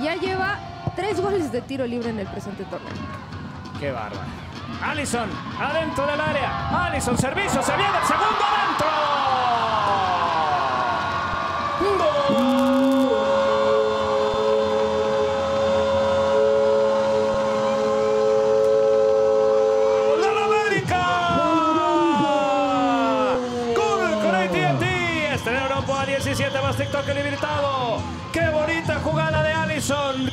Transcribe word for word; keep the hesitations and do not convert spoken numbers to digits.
ya lleva tres goles de tiro libre en el presente torneo. Qué bárbaro. Alisson, adentro del área. Alisson, servicio, se viene el segundo adentro. ¡Gol de la América! ¡Gol con A T and T! Estreno Europa diecisiete más TikTok ilimitado. ¡Qué bonita jugada de Alisson!